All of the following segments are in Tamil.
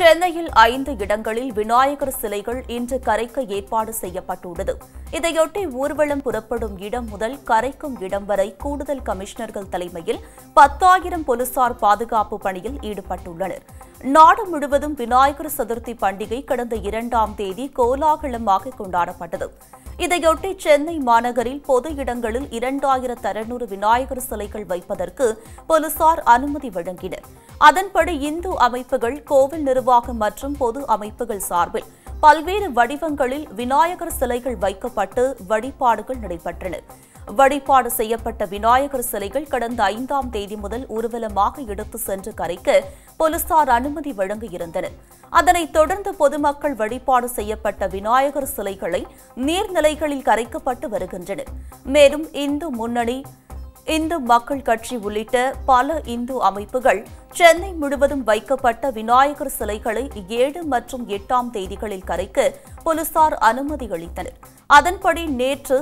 சென்னையில் 5 இடங்களில் விநாயகர் சிலைகள் இன்று கரைக்க ஏற்பாடு செய்யப்பட்டுள்ளது. இதையொட்டி ஊர்வலம் புறப்படும் இடம் முதல் கரைக்கும் இடம் வரை கூடுதல் கமிஷனர்கள் தலைமையில் 10,000 போலீசார் பாதுகாப்பு பணியில் ஈடுபட்டுள்ளனர். நாடு முழுவதும் விநாயகர் சதுர்த்தி பண்டிகை கடந்த 2ஆம் தேதி கோலாகலமாக கொண்டாடப்பட்டது. இதையொட்டி சென்னை மாநகரில் பொது இடங்களில் 2600 விநாயகர் சிலைகள் வைப்பதற்கு போலீசார் அனுமதி வழங்கினர். அதன்படி இந்து அமைப்புகள், கோவில் நிர்வாகம் மற்றும் பொது அமைப்புகள் சார்பில் பல்வேறு வடிவங்களில் விநாயகர் சிலைகள் வைக்கப்பட்டு வழிபாடுகள் நடைபெற்றன. வழிபாடு செய்யப்பட்ட விநாயகர் சிலைகள் கடந்த 5ஆம் தேதி முதல் ஊர்வலமாக எடுத்து சென்று கரைக்க போலீசார் அனுமதி வழங்கியிருந்தனர். அதனைத் தொடர்ந்து பொதுமக்கள் வழிபாடு செய்யப்பட்ட விநாயகர் சிலைகளை நீர்நிலைகளில் கரைக்கப்பட்டு வருகின்றன. மேலும் இந்து முன்னணி, இந்து மக்கள் கட்சி உள்ளிட்ட பல இந்து அமைப்புகள் சென்னை முழுவதும் வைக்கப்பட்ட விநாயகர் சிலைகளை 7 மற்றும் 8ஆம் தேதிகளில் கரைக்க போலீசார் அனுமதி அளித்தனர். அதன்படி நேற்று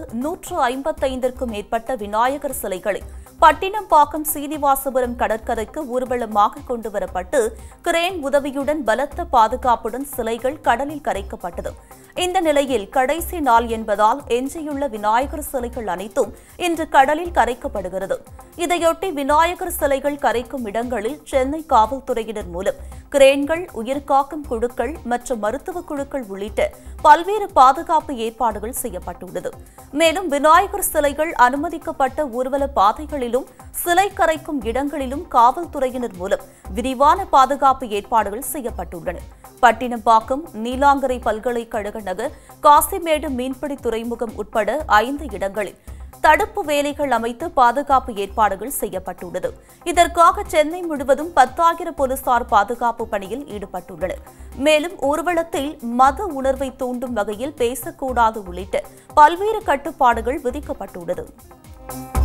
155க்கும் மேற்பட்ட விநாயகர் சிலைகளை பட்டினப்பாக்கம் சீனிவாசபுரம் கடற்கரைக்கு ஊர்வலமாக கொண்டுவரப்பட்டு கிரேன் உதவியுடன் பலத்த பாதுகாப்புடன் சிலைகள் கடலில் கரைக்கப்பட்டது. இந்த நிலையில் கடைசி நாள் என்பதால் எஞ்சியுள்ள விநாயகர் சிலைகள் அனைத்தும் இன்று கடலில் கரைக்கப்படுகிறது. இதையொட்டி விநாயகர் சிலைகள் கரைக்கும் இடங்களில் சென்னை காவல்துறையினர் மூலம் கிரேன்கள், உயிர்காக்கும் குழுக்கள் மற்றும் மருத்துவ குழுக்கள் உள்ளிட்ட பல்வேறு பாதுகாப்பு ஏற்பாடுகள் செய்யப்பட்டுள்ளது. மேலும் விநாயகர் சிலைகள் அனுமதிக்கப்பட்ட ஊர்வல பாதைகளிலும் சிலை கரைக்கும் இடங்களிலும் காவல்துறையினர் மூலம் விரிவான பாதுகாப்பு ஏற்பாடுகள் செய்யப்பட்டுள்ளன. பட்டினப்பாக்கம், நீலாங்கரை பல்கலைக்கழக நகர், காசிமேடு மீன்பிடி துறைமுகம் உட்பட 5 இடங்களில் தடுப்பு வேலைகள் அமைத்து பாதுகாப்பு ஏற்பாடுகள் செய்யப்பட்டுள்ளது. இதற்காக சென்னை முழுவதும் 10,000 போலீசார் பாதுகாப்பு பணியில் ஈடுபட்டுள்ளனர். மேலும் ஊர்வலத்தில் மத உணர்வை தூண்டும் வகையில் பேசக்கூடாது உள்ளிட்ட பல்வேறு கட்டுப்பாடுகள் விதிக்கப்பட்டுள்ளது.